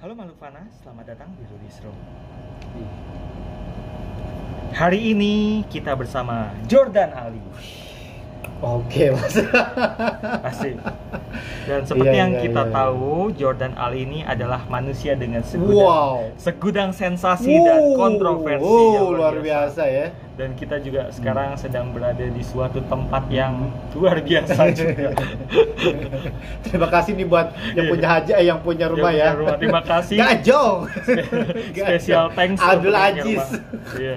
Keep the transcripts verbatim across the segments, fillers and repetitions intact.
Halo makhluk fana, selamat datang di Rudy's Room. Hari ini kita bersama Jordan Ali. Oke, Mas. Asik. Dan seperti Iya, yang iya, kita iya, iya. tahu, Jordan Ali ini adalah manusia dengan segudang, Wow. segudang sensasi dan kontroversi wow, yang luar biasa ya. Dan kita juga sekarang sedang berada di suatu tempat yang luar biasa juga. Terima kasih nih buat yang punya haji, eh, yang punya rumah Yang ya. punya rumah. Terima kasih. Gajong. Special thanks Abdul untuk Aziz. rumah. Iya.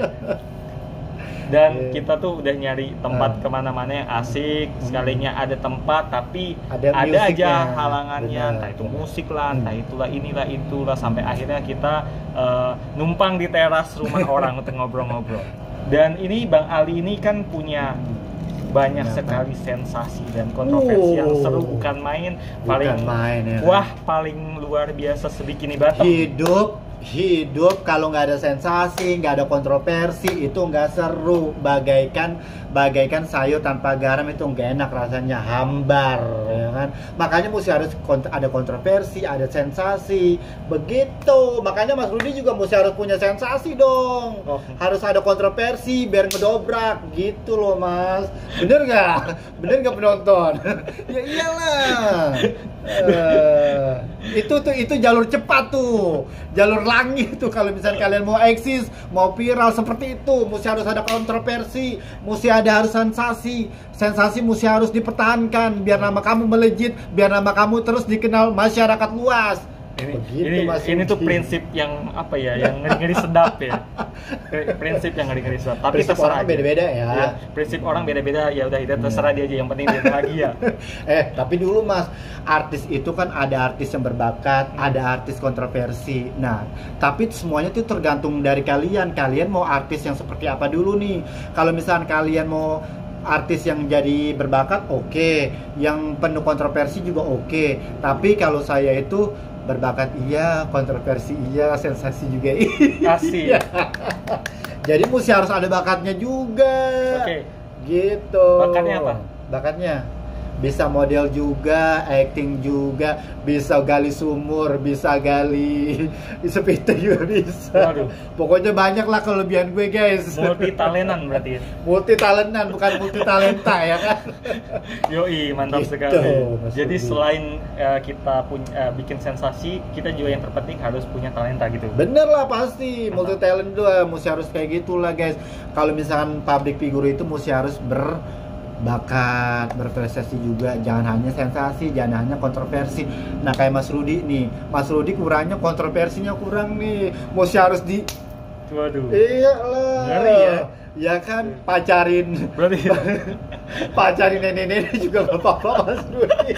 Dan Iya. kita tuh udah nyari tempat Ah. kemana-mana yang asik. Sekalinya ada tempat, tapi Ada ada, musiknya. aja halangannya. Benar. Entah itu musik lah, Hmm. entah itulah inilah itulah. Sampai akhirnya kita eh, numpang di teras rumah orang untuk ngobrol-ngobrol. Dan ini Bang Ali ini kan punya banyak Kenapa? sekali sensasi dan kontroversi yang Oh. seru, bukan main. Bukan Paling main ya. wah, paling luar biasa sebikini Batam. Hidup hidup kalau nggak ada sensasi, nggak ada kontroversi, itu nggak seru. Bagaikan bagaikan sayur tanpa garam, itu nggak enak rasanya, hambar, ya kan? Makanya mesti harus kont- ada kontroversi, ada sensasi, begitu. Makanya Mas Rudi juga mesti harus punya sensasi dong. Oh. Harus ada kontroversi biar ngedobrak, gitu loh Mas. Bener nggak? Bener nggak penonton? Ya iyalah. Eh, itu tuh itu jalur cepat tuh, jalur langit tuh. Kalau misalnya kalian mau eksis, mau viral seperti itu, mesti harus ada kontroversi, mesti ada harus sensasi, sensasi mesti harus dipertahankan biar nama kamu melejit, biar nama kamu terus dikenal masyarakat luas. Ini, Begitu, ini, Mas ini tuh Uci. prinsip yang apa ya, yang ngeri-ngeri sedap ya. Prinsip yang ngeri-ngeri sedap. Tapi Prinsip terserah orang aja. beda-beda ya. Iya, prinsip orang beda-beda, ya udah, itu terserah dia aja. Yang penting dia bahagia. Eh, tapi dulu Mas, artis itu kan ada artis yang berbakat, ada artis kontroversi. Nah, tapi semuanya itu tergantung dari kalian. Kalian mau artis yang seperti apa dulu nih? Kalau misalnya kalian mau artis yang jadi berbakat, oke. Yang penuh kontroversi juga oke. Tapi kalau saya itu berbakat iya, kontroversi iya, sensasi juga iya. Asik. Jadi mesti harus ada bakatnya juga. Oke. Gitu. Bakatnya apa? Bakatnya bisa model juga, acting juga, bisa gali sumur, bisa gali sepeda juga bisa. Waduh. Pokoknya banyak lah kelebihan gue guys. Multi talentan berarti. Multi talentan, bukan multi talenta ya kan. Yoi, mantap Gitu, sekali. Mas Jadi Rudi. selain eh, kita punya eh, bikin sensasi, kita juga yang terpenting harus punya talenta gitu. Bener lah pasti, Mantap. multi talent juga mesti harus kayak gitulah guys. Kalau misalkan public figure itu mesti harus berbakat, berprestasi juga, jangan hanya sensasi, jangan hanya kontroversi. Nah kayak Mas Rudi nih, Mas Rudi kurangnya kontroversinya kurang nih, mesti harus di Waduh. iya lah, Ngeri ya. ya kan, pacarin Berarti pacarin nenek-nenek juga gak apa-apa Mas Rudi.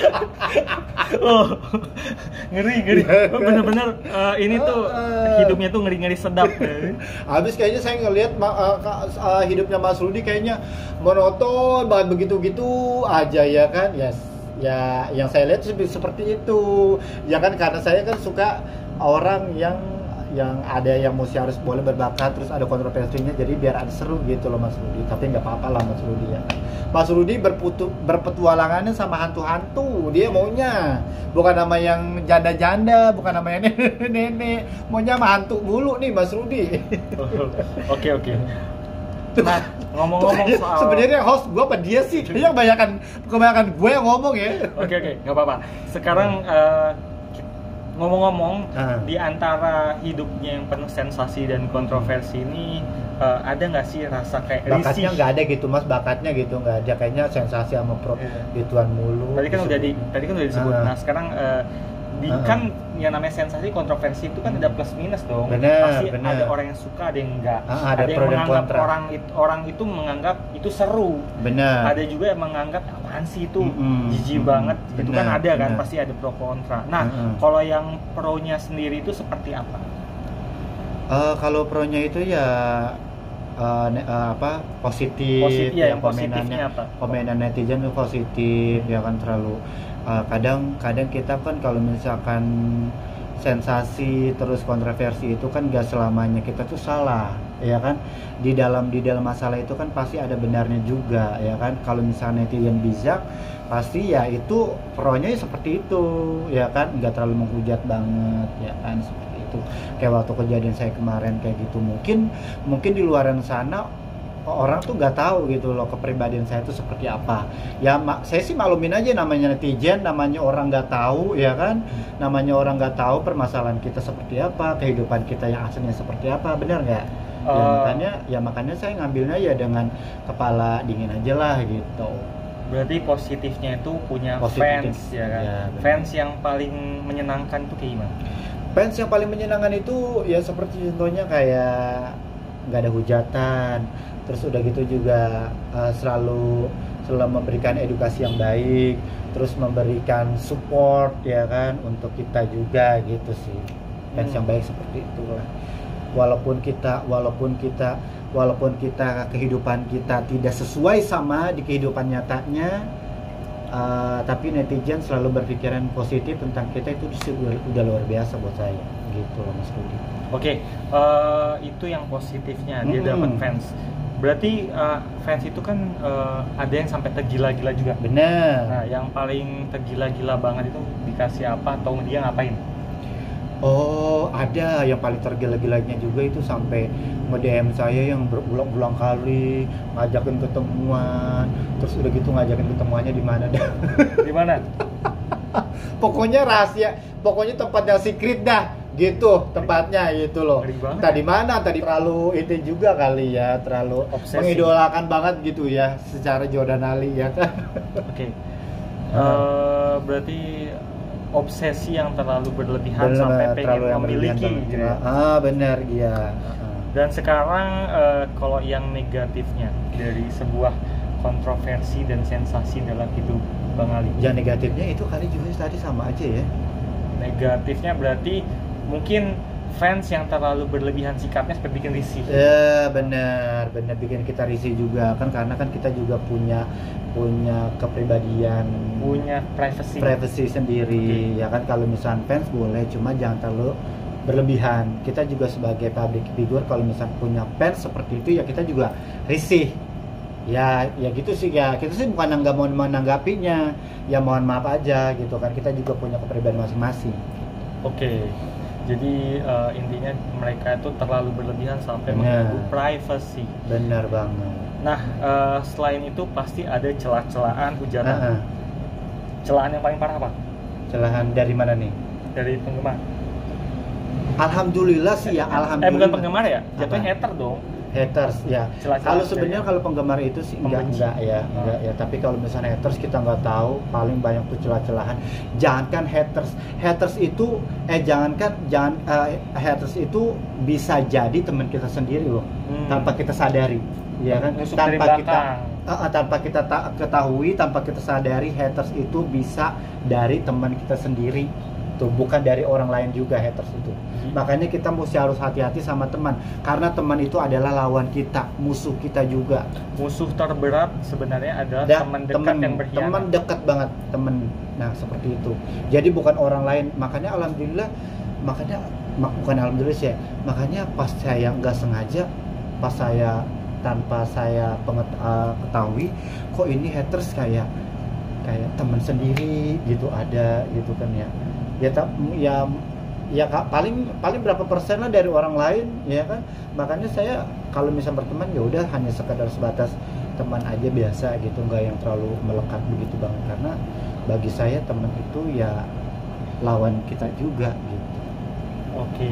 oh, ngeri ngeri. Iya, Oh, kan? bener-bener eh, ini tuh Eh. hidupnya tuh ngeri-ngeri sedap. Habis kayaknya saya ngelihat ma- uh, ka- uh, hidupnya Mas Rudi kayaknya monoton banget, begitu-gitu aja ya kan. Ya ya yang saya lihat sih seperti itu. Ya kan, karena saya kan suka orang yang yang ada yang mesti harus boleh berbakat, terus ada kontroversinya, jadi biar ada seru gitu loh Mas Rudi. Tapi nggak apa-apa lah Mas Rudi ya kan. Mas Rudi berputu, berpetualangannya sama hantu-hantu, dia maunya bukan nama yang janda-janda, bukan nama yang nenek-nenek, maunya sama hantu mulu nih Mas Rudi. Oke oke. Nah, ngomong-ngomong Tuh, soal sebenarnya host gue apa dia sih? Kayaknya kebanyakan kebanyakan gue yang ngomong ya. Oke oke, nggak apa-apa. Sekarang eh, ngomong-ngomong, Ah. di antara hidupnya yang penuh sensasi dan kontroversi ini, eh, ada nggak sih rasa kayak Bakatnya risih? nggak ada gitu Mas, bakatnya gitu nggak ada, kayaknya sensasi sama pro Iya. gituan mulu. Tadi kan udah di, tadi kan udah disebut. Ah. Nah sekarang eh, di Ah. kan yang namanya sensasi kontroversi itu kan ada plus minus dong. Bener, Pasti bener. ada orang yang suka, ada yang enggak. Ah, ada ada yang pro dan menganggap kontra. orang itu orang itu menganggap itu seru. Benar. Ada juga yang menganggap apaan sih itu Mm-mm, jijik mm-mm. banget. Itu kan Benar, ada kan, benar. pasti ada pro kontra. Nah, Mm-mm. kalau yang pro-nya sendiri itu seperti apa? Eh, kalau pro-nya itu ya eh, ne- eh, apa positif, Positif, ya, ya, yang positifnya apa? komenan netizen itu positif ya kan, terlalu eh, kadang kadang kita kan kalau misalkan sensasi terus kontroversi itu kan gak selamanya kita tuh salah. ya kan. Di dalam di dalam masalah itu kan pasti ada benarnya juga, ya kan. Kalau misalnya netizen bijak, pasti ya itu pro-nya ya seperti itu, ya kan, nggak terlalu menghujat banget, ya kan, seperti itu. Kayak waktu kejadian saya kemarin kayak gitu, mungkin mungkin di luaran sana orang tuh nggak tahu gitu loh kepribadian saya itu seperti apa. Ya mak, saya sih maklumin aja, namanya netizen, namanya orang nggak tahu, ya kan, namanya orang nggak tahu permasalahan kita seperti apa, kehidupan kita yang aslinya seperti apa, benar nggak? Ya Uh, makanya ya makanya saya ngambilnya ya dengan kepala dingin aja lah gitu. Berarti positifnya itu punya Positif. fans ya kan. Ya, benar. Fans yang paling menyenangkan itu kayak gimana? Fans yang paling menyenangkan itu ya seperti contohnya kayak nggak ada hujatan, terus udah gitu juga uh, selalu selalu memberikan edukasi yang baik, terus memberikan support, ya kan, untuk kita juga gitu sih. Fans Hmm. yang baik seperti itulah. Walaupun kita walaupun kita walaupun kita kehidupan kita tidak sesuai sama di kehidupan nyatanya, uh, tapi netizen selalu berpikiran positif tentang kita, itu udah, udah luar biasa buat saya gitu loh Mas Rudi. Oke, eh, itu yang positifnya dia Mm-mm. dapat fans. Berarti eh, fans itu kan eh, ada yang sampai tergila-gila juga. Bener. Nah, yang paling tergila-gila banget itu dikasih apa atau dia ngapain? Oh, ada yang paling tergila-gilanya juga itu sampai nge-D M saya yang berulang-ulang kali ngajakin ketemuan, terus udah gitu ngajakin ketemuannya di mana dah. Di mana? Pokoknya rahasia, pokoknya tempatnya secret dah, gitu tempatnya gitu loh. Ngeri banget Entah ya. di mana, tadi terlalu itu juga kali ya, terlalu Obsesi. mengidolakan banget gitu ya, secara Jordan Ali ya kan. Oke. Eh, berarti obsesi yang terlalu berlebihan Bener, sampai pengen terlalu yang memiliki berlebihan gitu banget. ya. Ah, benar iya. Dan sekarang eh, kalau yang negatifnya dari sebuah kontroversi dan sensasi dalam hidup Bang Ali. Yang negatifnya itu kali juga tadi sama aja ya. Negatifnya berarti mungkin fans yang terlalu berlebihan sikapnya seperti bikin risih. Ya benar, benar bikin kita risih juga kan, karena kan kita juga punya punya kepribadian, Punya privacy. privacy sendiri, ya kan. Kalau misalnya fans boleh, cuma jangan terlalu berlebihan. Kita juga sebagai public figure, kalau misalnya punya fans seperti itu ya kita juga risih. Ya, ya gitu sih ya. Kita sih bukan nggak mau menanggapinya, ya mohon maaf aja gitu kan. Kita juga punya kepribadian masing-masing. Oke. Jadi eh, intinya mereka itu terlalu berlebihan sampai Benar. mengganggu privacy. Benar banget. Nah, eh, selain itu pasti ada celah-celahan hujatan. Nah, Celahan yang paling parah apa? celahan dari mana nih? Dari penggemar. Alhamdulillah sih ya, Eh alhamdulillah. bukan penggemar ya? Jatuhnya Apa? hater dong. Haters ya. Celah-celah Kalau dari- sebenarnya kalau penggemar itu sih enggak Pembenci. enggak ya, Oh. enggak ya. Tapi kalau misalnya haters kita nggak tahu, paling banyak tuh celah-celahan. Jangankan haters, haters itu eh jangankan jangan eh, haters itu bisa jadi teman kita sendiri loh, Hmm. tanpa kita sadari, ya kan? Musuh dari Tanpa kita belakang. eh, eh, tanpa kita ta- ketahui, tanpa kita sadari, haters itu bisa dari teman kita sendiri. Tuh, bukan dari orang lain juga haters itu. Makanya kita mesti harus hati-hati sama teman, karena teman itu adalah lawan kita, musuh kita juga. Musuh terberat sebenarnya adalah Dan teman dekat teman yang berkhianat. teman dekat banget, teman. Nah, seperti itu. Jadi bukan orang lain. Makanya alhamdulillah, makanya mak- bukan alhamdulillah sih ya. Makanya pas saya nggak sengaja, pas saya tanpa saya penget, uh, ketahui, kok ini haters kayak kayak teman sendiri gitu ada gitu kan ya. Ya tak ya ya Kak, paling paling berapa persen lah dari orang lain, ya kan. Makanya saya kalau misalnya berteman ya udah hanya sekadar sebatas teman aja biasa gitu, nggak yang terlalu melekat begitu banget, karena bagi saya teman itu ya lawan kita juga gitu. Oke.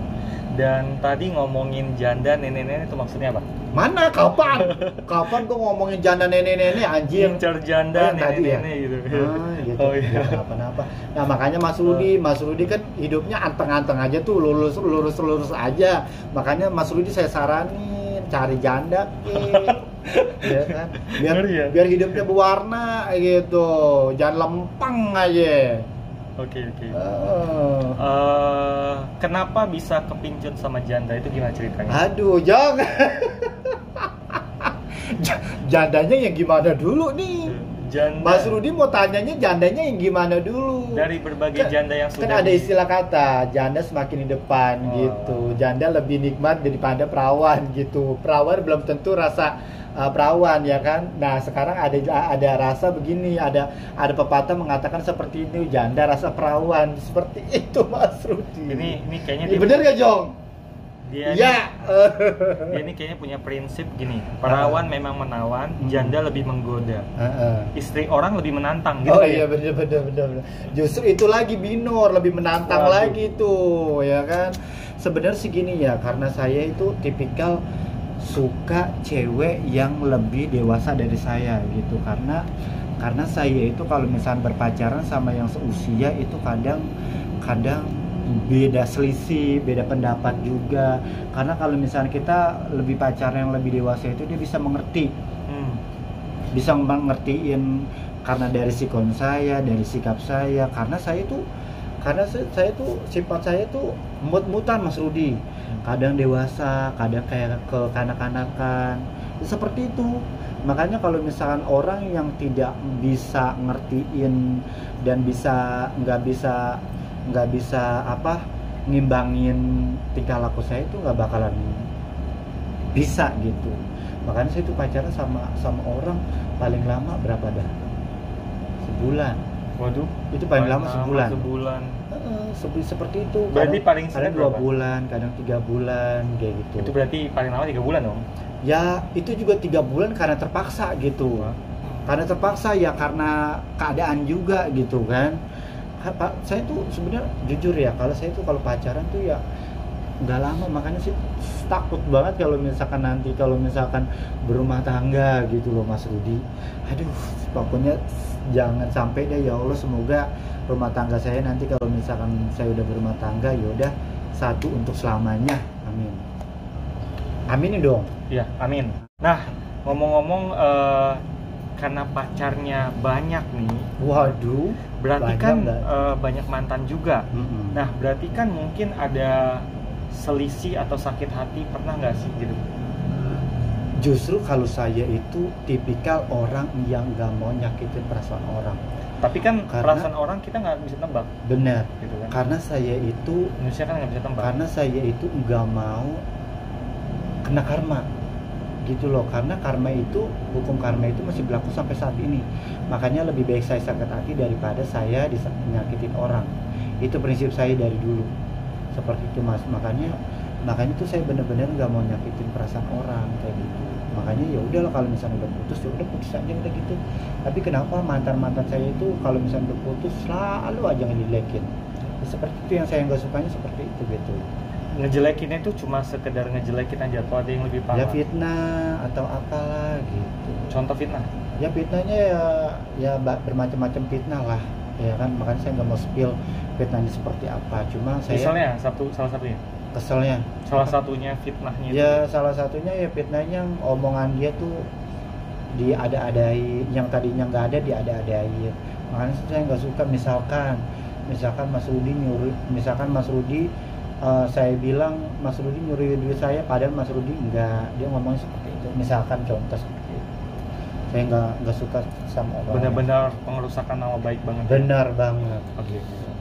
Dan tadi ngomongin janda nenek-nenek itu maksudnya apa? Mana kapan kapan gua ngomongin janda nenek-nenek anjir. Incer janda Oh, yang tadi ya? nenek-nenek gitu. Ah, gitu. Oh iya. Ya, kenapa-napa. Nah, makanya Mas Rudi, Mas Rudi kan hidupnya anteng-anteng aja tuh, lurus lurus lurus aja. Makanya Mas Rudi saya saranin cari janda kek. Ya kan? Biar Ngeri ya? biar hidupnya berwarna gitu. Jangan lempeng aja. Oke oke. Oh. Eh, kenapa bisa kepincut sama janda itu gimana ceritanya? Aduh, jangan. J- Jandanya yang gimana dulu nih? Janda. Mas Rudi mau tanyanya jandanya yang gimana dulu? dari berbagai kan, janda yang kan sudah ada di- istilah kata janda semakin di depan Oh. gitu, janda lebih nikmat daripada perawan gitu, perawan belum tentu rasa uh, perawan ya kan. Nah sekarang ada ada rasa begini, ada ada pepatah mengatakan seperti itu, janda rasa perawan, seperti itu Mas Rudi. ini ini kayaknya Ya, dia, bener gak Jong? dia Ya. ini, dia ini kayaknya punya prinsip gini, perawan memang menawan, Hmm. janda lebih menggoda, Heeh. istri orang lebih menantang gitu Oh kan iya ya? bener bener bener bener. Justru itu lagi binor, lebih menantang Waduh. lagi tuh, ya kan. Sebenarnya sih gini ya, karena saya itu tipikal suka cewek yang lebih dewasa dari saya gitu, karena karena saya itu kalau misalnya berpacaran sama yang seusia itu kadang kadang beda selisih, beda pendapat juga. Karena kalau misalnya kita lebih pacaran yang lebih dewasa itu dia bisa mengerti, Hmm. bisa mengertiin karena dari sikon saya, dari sikap saya, karena saya tuh karena saya, saya tuh sifat saya tuh mut-mutan Mas Rudi, kadang dewasa, kadang kayak ke kanak-kanakan, seperti itu. Makanya kalau misalkan orang yang tidak bisa ngertiin dan bisa nggak bisa nggak bisa apa ngimbangin tingkah laku saya itu nggak bakalan bisa gitu. Makanya saya tuh pacaran sama sama orang paling lama berapa dah? Sebulan. Waduh, Itu paling lama sebulan. sebulan. Heeh, sepi- seperti itu. Berarti Kadang- paling kadang singkat dua berapa? bulan, kadang tiga bulan kayak gitu. Itu berarti paling lama tiga bulan dong. Ya itu juga tiga bulan karena terpaksa gitu. Wah. Karena terpaksa ya, karena keadaan juga gitu kan. Ha- Pak, saya tuh sebenarnya jujur ya, kalau saya tuh kalau pacaran tuh ya nggak lama, makanya sih takut banget kalau misalkan nanti kalau misalkan berumah tangga gitu loh Mas Rudi. Aduh, pokoknya jangan sampai deh ya Allah, semoga rumah tangga saya nanti kalau misalkan saya udah berumah tangga ya udah satu untuk selamanya. Amin. Aminin dong. Iya, amin. Nah, ngomong-ngomong eh, karena pacarnya banyak nih, Waduh. berarti banyak kan nggak? eh, banyak mantan juga. Mm-mm. Nah, berarti kan mungkin ada selisih atau sakit hati, pernah nggak sih gitu? Justru kalau saya itu tipikal orang yang nggak mau nyakitin perasaan orang. Tapi kan Karena- perasaan orang kita nggak bisa tebak, Benar. gitu kan? Karena saya itu Manusia kan nggak bisa tebak. karena saya itu nggak mau kena karma gitu loh, karena karma itu, hukum karma itu masih berlaku sampai saat ini. Makanya lebih baik saya sakit hati daripada saya dis- nyakitin orang. Itu prinsip saya dari dulu seperti itu Mas. Makanya makanya tuh saya bener-bener nggak mau nyakitin perasaan orang kayak gitu. Makanya ya udahlah, kalau misalnya udah putus ya udah putus aja udah gitu. Tapi kenapa mantan-mantan saya itu kalau misalnya udah putus selalu aja ngejelekin. Ya, seperti itu yang saya nggak sukanya, seperti itu gitu. Ngejelekinnya itu cuma sekedar ngejelekin aja, atau ada yang lebih Ya parah? fitnah atau apalah gitu. Contoh fitnah. Ya fitnahnya ya ya ba- bermacam-macam fitnah lah, ya kan. Makanya saya nggak mau spill fitnahnya seperti apa. Cuma saya Misalnya satu salah satunya. keselnya. Salah satunya fitnahnya itu. Ya salah satunya ya fitnahnya omongan dia tuh diada-adai, yang tadinya nggak ada diada-adain. Makanya saya nggak suka. Misalkan misalkan Mas Rudi nyuruh, misalkan Mas Rudi eh, saya bilang Mas Rudi nyuruh duit saya, padahal Mas Rudi enggak, dia ngomongnya seperti itu. Misalkan contoh seperti itu, saya nggak nggak suka sama orang. Benar-benar pengerusakan nama baik banget. ya? Benar banget. Oke.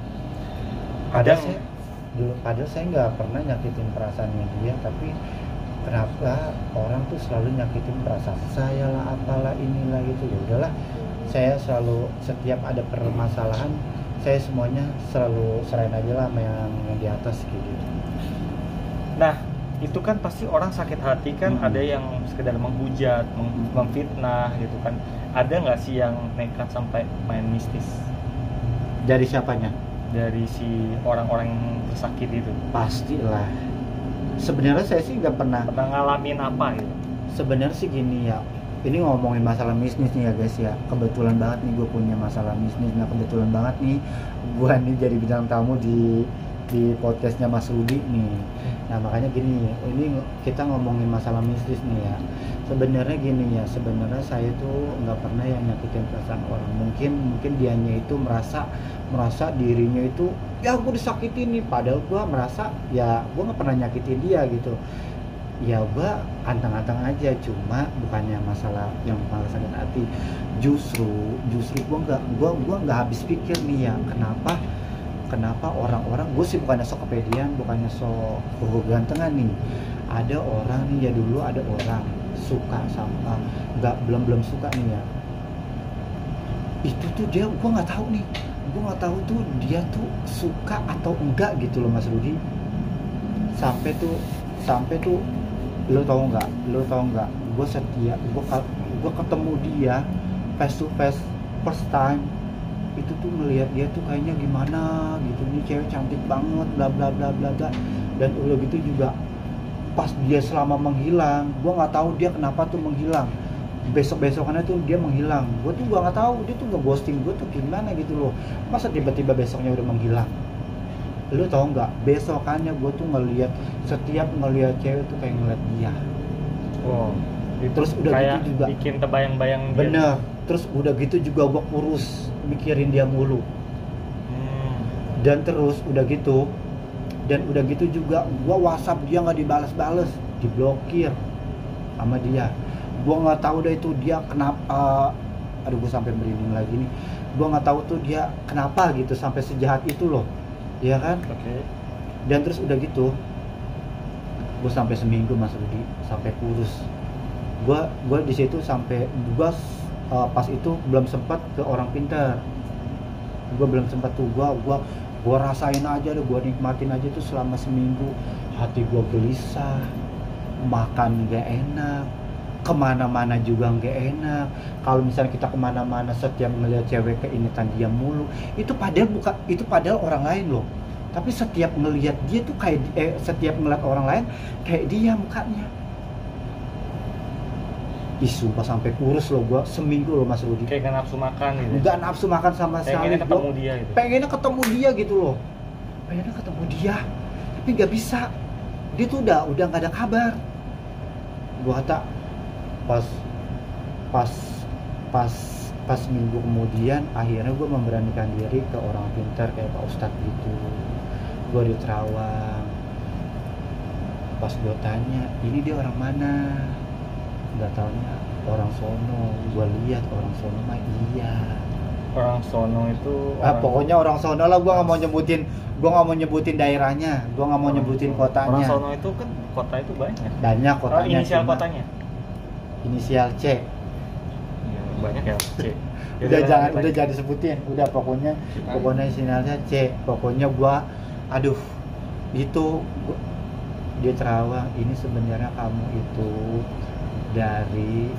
Padahal Kadang saya dulu, padahal saya nggak pernah nyakitin perasaannya dia, tapi kenapa orang tuh selalu nyakitin perasaan saya lah, apalah inilah gitu. Ya udahlah, saya selalu setiap ada permasalahan saya semuanya selalu serahin aja lah sama yang, yang di atas gitu. Nah, itu kan pasti orang sakit hati kan, Mm-mm. ada yang sekedar menghujat, mem- memfitnah gitu kan. Ada nggak sih yang nekat sampai main mistis Dari siapanya? dari si orang-orang yang tersakiti itu? Pastilah. Sebenarnya saya sih nggak pernah. Pernah ngalamin apa gitu? Sebenarnya sih gini ya, ini ngomongin masalah bisnis nih ya guys ya. Kebetulan banget nih gue punya masalah bisnis. Nah kebetulan banget nih gue nih jadi bintang tamu di di podcastnya Mas Rudi nih. Nah makanya gini, ini kita ngomongin masalah bisnis nih ya. Sebenarnya gini ya, sebenarnya saya tuh nggak pernah yang nyakitin perasaan orang. Mungkin mungkin dianya itu merasa merasa dirinya itu ya gue disakitin nih, padahal gue merasa ya gue nggak pernah nyakitin dia gitu. ya gua anteng-anteng aja, cuma bukannya masalah yang malah sakit hati, justru justru gua nggak gua gua nggak habis pikir nih ya, kenapa kenapa orang-orang, gue sih bukannya sok kepedean, bukannya sok oh, gantengan nih, ada orang nih ya, dulu ada orang suka sama nggak belum belum suka nih ya, itu tuh dia gue nggak tahu nih, gue nggak tahu tuh dia tuh suka atau enggak gitu loh Mas Rudi, sampai tuh sampai tuh lo tau nggak lo tau nggak gue setia gue gue ketemu dia face to face first time, itu tuh melihat dia tuh kayaknya gimana gitu, nih cewek cantik banget bla bla bla bla bla, dan udah gitu juga pas dia selama menghilang, gue nggak tahu dia kenapa tuh menghilang, besok besokannya tuh dia menghilang, gue tuh gua nggak tahu dia tuh nggak ghosting gue tuh gimana gitu loh, masa tiba-tiba besoknya udah menghilang. Lu tau nggak, besokannya gue tuh ngelihat, setiap ngelihat cewek tuh kayak ngeliat dia. Oh, terus udah kayak gitu juga bikin terbayang-bayang dia. Bener, terus udah gitu juga gue kurus mikirin dia mulu. Hmm. Dan terus udah gitu, dan udah gitu juga gue WhatsApp dia nggak dibalas-balas, diblokir sama dia. Gue nggak tahu deh itu dia kenapa, aduh gue sampai merinding lagi nih. Gue nggak tahu tuh dia kenapa gitu sampai sejahat itu loh, ya kan? Oke. Okay. Dan terus udah gitu, gue sampai seminggu Mas Rudi, sampai kurus. Gue gue di situ sampai gue uh, pas itu belum sempat ke orang pintar. Gue belum sempat tuh, gue gue gue rasain aja deh, gue nikmatin aja tuh selama seminggu. Hati gue gelisah, makan gak enak, kemana-mana juga nggak enak. Kalau misalnya kita kemana-mana setiap ngeliat cewek keingetan dia mulu, itu padahal bukan, itu padahal orang lain loh, tapi setiap ngeliat dia tuh kayak eh, setiap ngeliat orang lain kayak dia mukanya. Ih sumpah sampai kurus loh gua seminggu loh Mas Rudi. Kayak gak nafsu makan gitu. Nggak nafsu makan sama sekali. Pengennya ketemu dia gitu. Pengennya ketemu dia gitu loh. Pengennya ketemu dia, tapi nggak bisa. Dia tuh udah udah nggak ada kabar. Gua kata pas pas pas pas minggu kemudian akhirnya gue memberanikan diri ke orang pintar kayak Pak Ustadz gitu. Gue di Terawang, pas gue tanya ini dia orang mana, nggak taunya orang sono. Gue lihat orang sono mah iya, orang sono itu ah, orang... pokoknya orang sono lah. Gue nggak mau nyebutin gue nggak mau nyebutin daerahnya, gue nggak mau nyebutin kotanya. Orang sono itu kan kota itu banyak banyak kotanya. Oh, inisial cuma kotanya inisial C. Iya, banyak ya C. Udah jangan, udah jangan disebutin. Udah pokoknya pokoknya inisialnya C. Pokoknya gua aduh itu gua, dia Terawang, ini sebenarnya kamu itu dari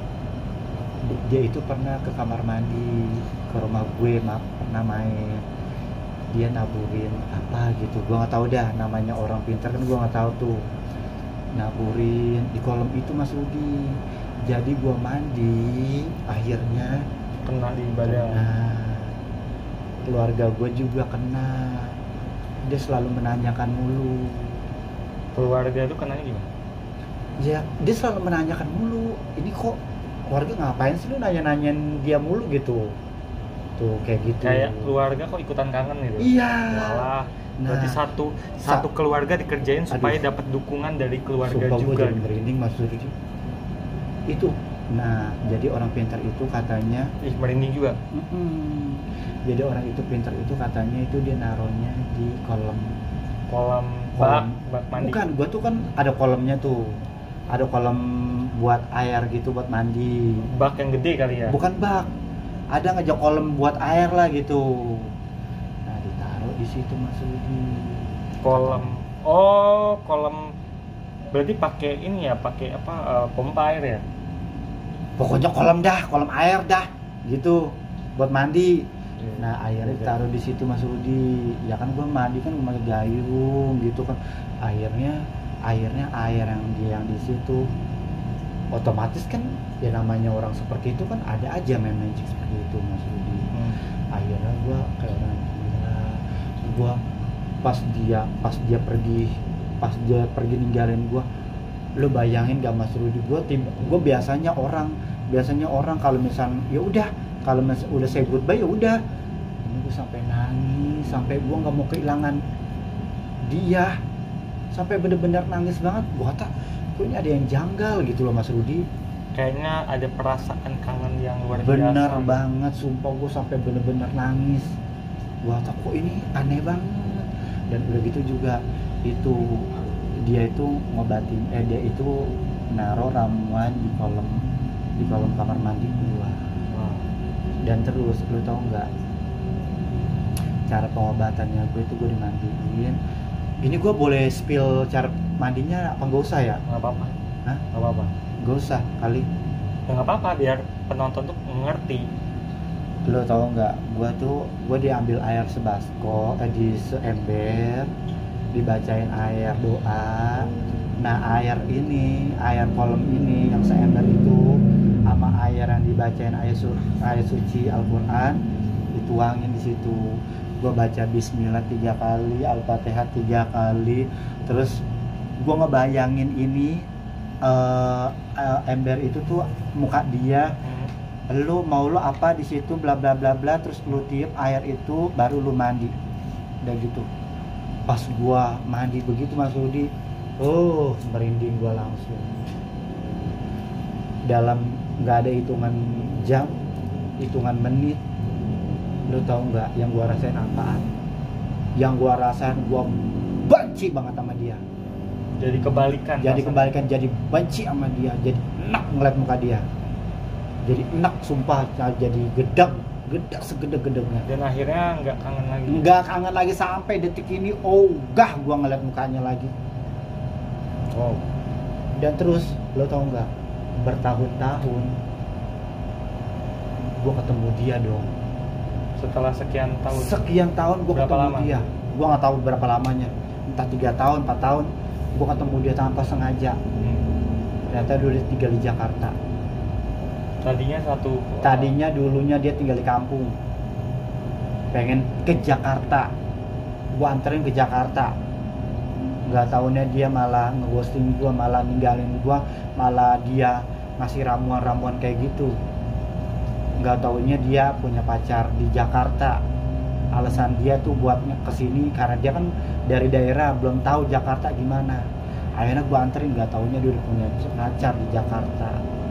dia itu pernah ke kamar mandi ke rumah gue, ma, pernah main, dia naburin apa gitu, gua nggak tahu dah, namanya orang pintar kan gua nggak tahu tuh, naburin di kolam itu Mas Rudi. Jadi gua mandi akhirnya kena di badan. Nah, keluarga gua juga kena, dia selalu menanyakan mulu. Keluarga itu kenanya gimana? Ya dia selalu menanyakan mulu, ini kok keluarga ngapain sih lu nanya-nanyain dia mulu gitu tuh, kayak gitu. Kayak keluarga kok ikutan kangen gitu. Iya. Walah. Nah, berarti satu satu keluarga dikerjain supaya dapat dukungan dari keluarga sumpah juga. Gua jadi merinding Mas Rudi. Itu. Nah, jadi orang pintar itu katanya, ih merinding juga. Mm-mm. Jadi orang itu pintar itu katanya itu dia naruhnya di kolam kolam kolam bak bak mandi. Bukan, gua tuh kan ada kolamnya tuh. Ada kolam buat air gitu buat mandi. Bak yang gede kali ya? Bukan bak. Ada ngajak kolam buat air lah gitu. Nah, ditaruh di situ Mas Rudi. Kolam. Oh, kolam. Berarti pakai ini ya, pakai apa? Uh, pompa air ya? Pokoknya kolam dah, kolam air dah, gitu, buat mandi. Hmm. Nah akhirnya taruh di situ Mas Rudi. Ya kan gua mandi kan gua pakai gayung gitu kan. Akhirnya, akhirnya air yang dia yang di situ, otomatis kan ya namanya orang seperti itu kan ada aja main magic seperti itu Mas Rudi. Hmm. Akhirnya gua kayak orang gila. Gua pas dia pas dia pergi, pas dia pergi ninggalin gua. Lu bayangin gak Mas Rudi, gue gue biasanya orang biasanya orang kalau misal ya udah kalau mis- udah say goodbye ya udah, ini gue sampai nangis, sampai gue nggak mau kehilangan dia, sampai bener-bener nangis banget. Gue kata kok ini ada yang janggal gitu loh Mas Rudi. Kayaknya ada perasaan kangen yang luar biasa. Bener banget, sumpah gue sampai bener-bener nangis. Gua tak kok ini aneh banget. Dan udah gitu juga itu dia itu ngobatin, eh dia itu naruh ramuan di kolom di kolom kamar mandi gua. Wow. Dan terus lu tau nggak cara pengobatannya gue itu gue dimandiin. Ini gue boleh spill cara mandinya apa nggak usah ya? Nggak apa-apa. Hah? Nggak apa-apa. Gak usah kali. Ya nggak apa-apa biar penonton tuh ngerti. Lo tau nggak, gua tuh gua diambil air sebasko, eh, di seember, dibacain air doa. Nah air ini, air kolom ini yang seember itu, sama air yang dibacain air, su air suci Al-Quran, dituangin di situ. Gua baca Bismillah tiga kali, Al-Fatihah tiga kali, terus gua ngebayangin ini uh, uh, ember itu tuh muka dia. Hmm. Lu mau lu apa di situ bla bla bla bla, terus lu tiup air itu baru lu mandi. Udah gitu. Pas gua mandi begitu Mas Rudi, oh merinding gua langsung. Dalam nggak ada hitungan jam, hitungan menit, lu tahu nggak yang gua rasain apaan? Yang gua rasain gua benci banget sama dia. Jadi kebalikan. Jadi rasanya. kebalikan, jadi benci sama dia, jadi enak ngeliat muka dia. Jadi enak sumpah, jadi gedeg, gedeg segedeg-gedegnya. Dan akhirnya nggak kangen lagi. Nggak kangen lagi sampai detik ini, ogah gua ngeliat mukanya lagi. Wow. Dan terus lo tau nggak, bertahun-tahun gua ketemu dia dong. Setelah sekian tahun. Sekian tahun gua berapa ketemu lama? dia. Gua nggak tahu berapa lamanya, entah tiga tahun, empat tahun. Gua ketemu dia tanpa sengaja. Hmm. Ternyata dia udah tinggal di Jakarta. Tadinya satu. Tadinya dulunya dia tinggal di kampung, pengen ke Jakarta, gua anterin ke Jakarta. Nggak taunya dia malah ngeghosting gua, malah ninggalin gua, malah dia ngasih ramuan-ramuan kayak gitu. Nggak taunya dia punya pacar di Jakarta. Alasan dia tuh buat kesini karena dia kan dari daerah, belum tahu Jakarta gimana. Akhirnya gua anterin, nggak taunya dia udah punya pacar di Jakarta.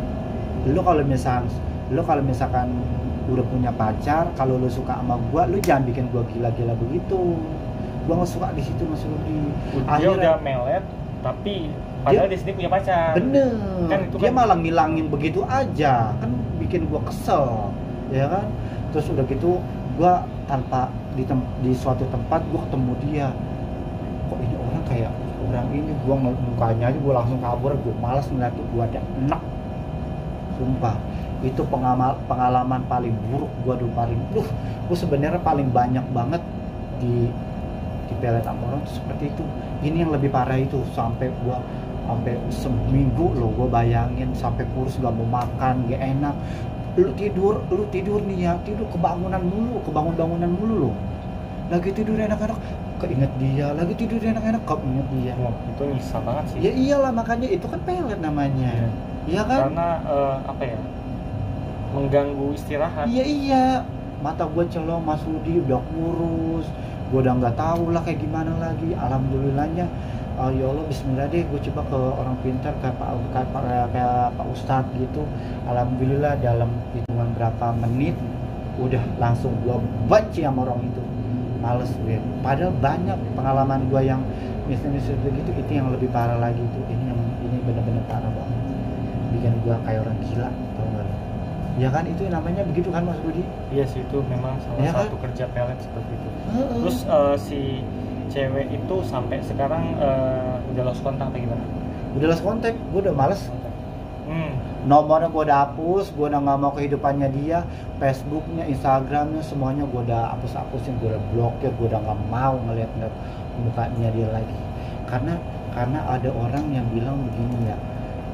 Lu kalau misalkan lu kalau misalkan udah punya pacar, kalau lu suka sama gua, lu jangan bikin gua gila-gila begitu. Gua nggak suka di situ Mas Rudi. Dia Akhirnya, udah melet, tapi padahal di sini punya pacar. Bener. Kan itu dia kan malah ngilangin begitu aja, kan bikin gua kesel, ya kan. Terus udah gitu, gua tanpa di, tem di suatu tempat gua ketemu dia. Kok ini orang kayak orang ini, gua ngeliat mukanya aja gua langsung kabur, gua malas ngeliat, gua ada enak. Sumpah, itu pengamal, pengalaman paling buruk gua dulu, paling duh, gua sebenarnya paling banyak banget di di pelet sama orang tuh seperti itu. Ini yang lebih parah itu, sampai gua sampai seminggu loh gua bayangin, sampai kurus, gak mau makan, gak enak. Lu tidur, lu tidur nih ya, tidur kebangunan mulu, kebangun-bangunan mulu loh. Lagi tidur enak-enak, keinget dia, lagi tidur enak-enak, keinget dia. Wah, itu nyisa banget sih. Ya iyalah, makanya itu kan pelet namanya. Iya kan? Karena uh, apa ya, mengganggu istirahat. Iya iya, mata gue celong, Mas Rudi udah kurus, gue udah nggak tahu lah kayak gimana lagi. Alhamdulillahnya, uh, ya Allah Bismillah deh, gue coba ke orang pintar kayak Pak kayak, kayak, kayak Pak Ustadz gitu. Alhamdulillah dalam hitungan berapa menit udah langsung gue benci sama orang itu, males gue. Padahal banyak pengalaman gue yang misalnya begitu, itu yang lebih parah lagi itu. Ini yang ini benar-benar parah banget, bikin gua kayak orang gila, tau gak lo? Ya kan, itu namanya begitu kan Mas Rudi? Iya sih, itu memang salah ya satu kan? kerja pelet seperti itu. Uh-uh. Terus uh, si cewek itu sampai sekarang uh, udah lost kontak atau gimana? Udah lost kontak, gua udah males. Hmm. Nomornya gua udah hapus, gua udah nggak mau kehidupannya dia, Facebooknya, Instagramnya, semuanya gua udah hapus-hapusin, gua udah blokir, gua udah nggak mau ngeliat-ngeliat mukanya dia lagi. Karena karena ada orang yang bilang begini ya.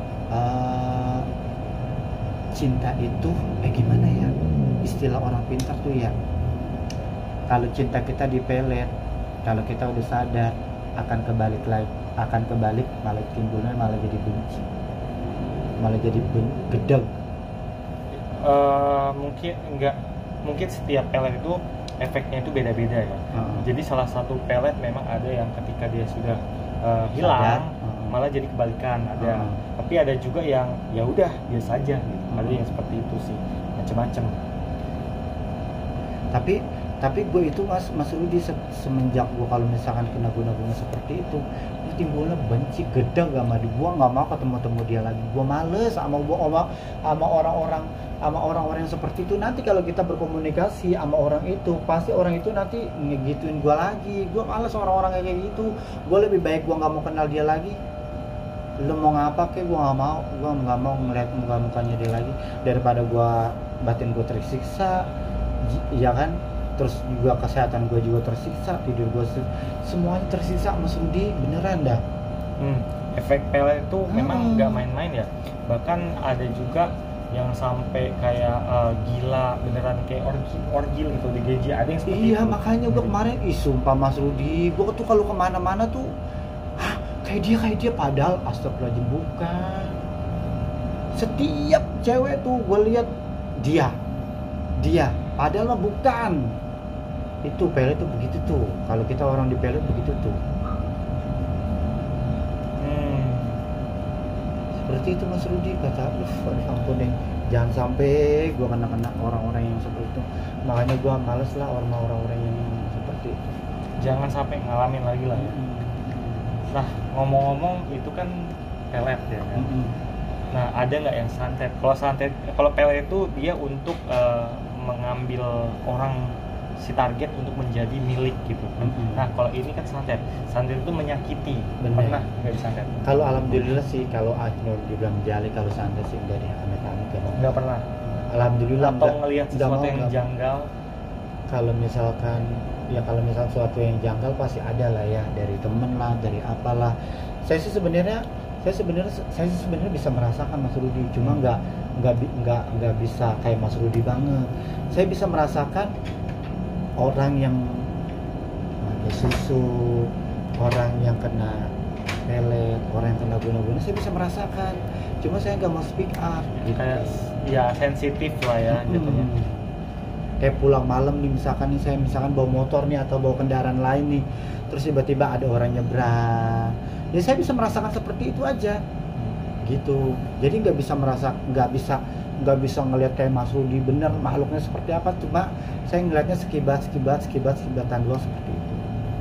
Uh, cinta itu eh gimana ya istilah orang pintar tuh ya, kalau cinta kita dipelet, kalau kita udah sadar akan kebalik lagi, akan kebalik malah timbulnya malah jadi benci, malah jadi ben- gedeg. Uh, mungkin enggak, mungkin setiap pelet itu efeknya itu beda-beda ya. Uh-huh. Jadi salah satu pelet memang ada yang ketika dia sudah uh, hilang, uh-huh. malah jadi kebalikan ada. Hmm. Tapi ada juga yang ya udah biasa aja gitu. Ada yang seperti itu sih, macam-macam. Tapi tapi gue itu mas Mas Rudi se- semenjak gue kalau misalkan kena guna-guna seperti itu, gue timbulnya benci gedeg sama dia. Gue nggak mau ketemu-temu dia lagi. Gue males sama gue sama sama orang-orang sama orang-orang yang seperti itu. Nanti kalau kita berkomunikasi sama orang itu, pasti orang itu nanti ngegituin gue lagi. Gue males orang-orang kayak gitu. Gue lebih baik gue nggak mau kenal dia lagi. Lo mau ngapa kek, gue nggak mau. Gue nggak mau ngeliat muka mukanya dia lagi daripada gue batin gue tersiksa, ya kan? Terus juga kesehatan gue juga tersiksa, tidur gue se- semuanya tersiksa. Mas Rudi beneran dah. Hmm, efek pelet itu Hmm. memang nggak main-main ya. Bahkan ada juga yang sampai kayak uh, gila beneran kayak orgil orgil gitu di G J, ada yang seperti Iya itu. makanya gue kemarin, ih sumpah Mas Rudi, gue tuh kalau kemana-mana tuh, hah, kayak dia kayak dia padahal astagfirullahaladzim bukan. Setiap cewek tuh gue lihat dia, dia, padahal mah bukan. Itu pelet tuh begitu tuh, kalau kita orang di pelet begitu tuh. Hmm. Seperti itu Mas Rudi, kata uff aduh ampun deh, jangan sampai gue kena-kena orang-orang yang seperti itu. Makanya gue males lah sama orang-orang yang seperti itu. Jangan sampai ngalamin lagi lah ya. Nah, ngomong-ngomong itu kan pelet ya kan. Mm-mm. Nah, ada nggak yang santet? Kalau santet, kalau pelet itu dia untuk uh, mengambil orang si target untuk menjadi milik gitu. Mm-mm. Nah, kalau ini kan santet. Santet itu menyakiti. Bener. Pernah nggak disantet? Kalau alhamdulillah sih, kalau Akhirul dibilang jali, kalau santai sih enggak deh, amit-amit gak mau. Nggak pernah. Alhamdulillah Atau enggak. ngelihat Enggak sesuatu mau, yang enggak. janggal. Kalau misalkan ya kalau misal sesuatu yang janggal pasti ada lah ya, dari temen lah, dari apalah. Saya sih sebenarnya saya sebenarnya saya sih sebenarnya bisa merasakan Mas Rudi, cuma nggak nggak bi- nggak nggak bisa kayak Mas Rudi banget. Saya bisa merasakan orang yang pakai susu, orang yang kena pelet, orang yang kena guna-guna, saya bisa merasakan. Cuma saya nggak mau speak up. Gitu. Kayak ya sensitif lah ya jatuhnya. Hmm. Kayak pulang malam nih, misalkan nih saya misalkan bawa motor nih atau bawa kendaraan lain nih, terus tiba-tiba ada orang nyebrang, ya saya bisa merasakan seperti itu aja, gitu. Jadi nggak bisa merasa, nggak bisa nggak bisa ngelihat kayak Mas Rudi bener makhluknya seperti apa, cuma saya ngelihatnya sekibat sekibat sekibat sekibatan doang seperti itu,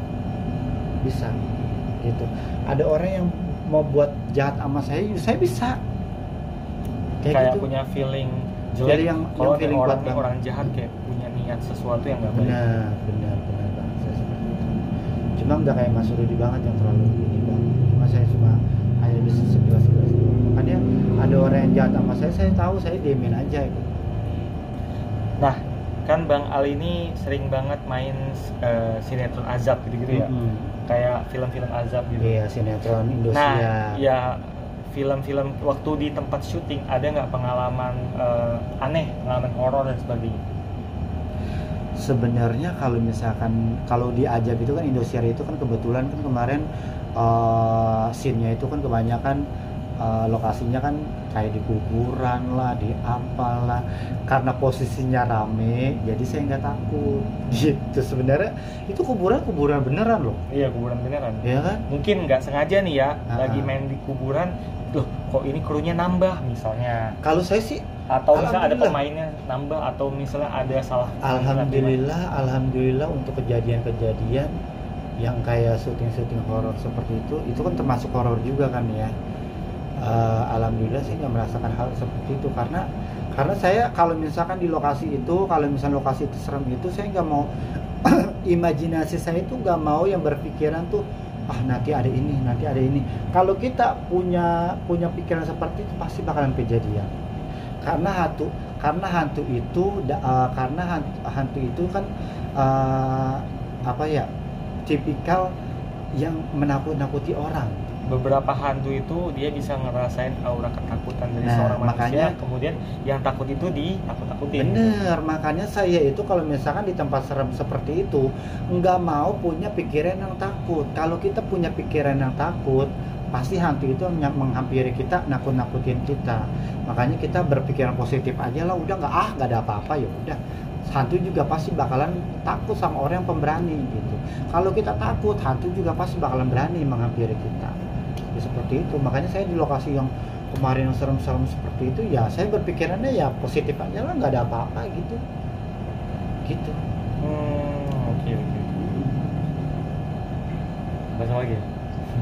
bisa, gitu. Ada orang yang mau buat jahat sama saya, ya saya bisa, kayak, Kayak gitu. punya feeling Jadi jelek. yang- Kalau yang feeling orang kuat ini banget. orang jahat kayak punya niat sesuatu yang nggak baik. Benar, benar, benar banget saya seperti itu. Cuma nggak kayak Mas Rudi banget yang terlalu ini banget. Cuma saya cuma hanya bisa sekilas-sekilas doang. Makanya ada orang yang jahat sama saya, saya tahu, saya diemin aja gitu. Nah, kan Bang Ali ini sering banget main uh, sinetron azab gitu-gitu ya. Mm-mm. Kayak film-film azab gitu. Iya, sinetron Nah, Indosiar. ya film-film waktu di tempat syuting ada nggak pengalaman uh, aneh, pengalaman horor dan sebagainya? Sebenarnya kalau misalkan kalau di Ajab itu kan Indosiar itu kan kebetulan kan kemarin uh, scene-nya itu kan kebanyakan uh, lokasinya kan kayak di kuburan lah, di apalah. Karena posisinya rame, jadi saya nggak takut. Gitu sebenarnya itu kuburan kuburan beneran loh, Iya, kuburan beneran. ya kan? Mungkin nggak sengaja nih ya, Ah. lagi main di kuburan, loh kok ini krunya nambah misalnya, Kalau saya sih atau misalnya ada Alhamdulillah. pemainnya nambah, atau misalnya ada salah. Alhamdulillah, alhamdulillah untuk kejadian-kejadian yang kayak syuting-syuting horor seperti itu, itu kan termasuk horor juga kan ya. Eh, alhamdulillah saya nggak merasakan hal seperti itu karena karena saya kalau misalkan di lokasi itu, kalau misalnya lokasi itu serem itu, saya nggak mau imajinasi saya itu nggak mau yang berpikiran tuh ah nanti ada ini, nanti ada ini. Kalau kita punya punya pikiran seperti itu pasti bakalan kejadian. Karena hantu karena hantu itu da- uh, karena hantu, hantu itu kan uh, apa ya, tipikal yang menakut-nakuti orang. Beberapa hantu itu dia bisa ngerasain aura ketakutan dari Nah, seorang manusia, makanya- kemudian yang takut itu ditakut-takutin. Bener, makanya saya itu kalau misalkan di tempat serem seperti itu nggak mau punya pikiran yang takut. Kalau kita punya pikiran yang takut, pasti hantu itu yang menghampiri kita, nakut-nakutin kita. Makanya kita berpikiran positif aja lah, udah nggak ah nggak ada apa-apa, ya udah. Hantu juga pasti bakalan takut sama orang yang pemberani gitu. Kalau kita takut, hantu juga pasti bakalan berani menghampiri kita. Ya seperti itu, makanya saya di lokasi yang kemarin yang serem-serem seperti itu ya saya berpikirannya ya positif aja lah, nggak ada apa-apa gitu gitu. Hmm, oke oke. Bahasa lagi ya?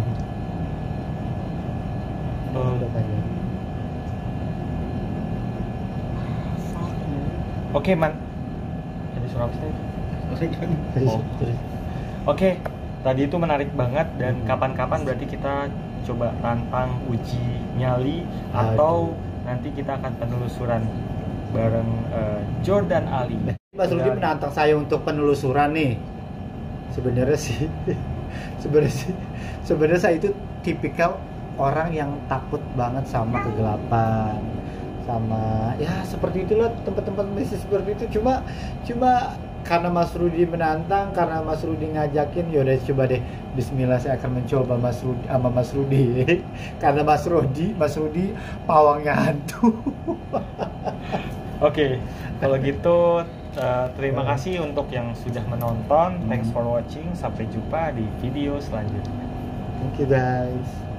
Oh, udah banyak. Oke man, jadi suara apa sih? Oh. Terus, Oke, tadi itu menarik banget dan Hmm. kapan-kapan berarti kita coba tantang uji nyali atau nanti kita akan penelusuran bareng eh, Jordan Ali. Mas Rudi Dan- menantang saya untuk penelusuran nih. Sebenarnya sih, sebenarnya sih, sebenarnya saya itu tipikal orang yang takut banget sama kegelapan, sama ya seperti itulah tempat-tempat mistis seperti itu. Cuma, cuma karena Mas Rudi menantang, karena Mas Rudi ngajakin, yaudah coba deh. Bismillah saya akan mencoba Mas Rudi sama Mas Rudi. Karena Mas Rudi, Mas Rudi pawangnya hantu. Oke, kalau gitu eh, terima kasih untuk yang sudah menonton. Thanks for watching. Sampai jumpa di video selanjutnya. Thank you guys.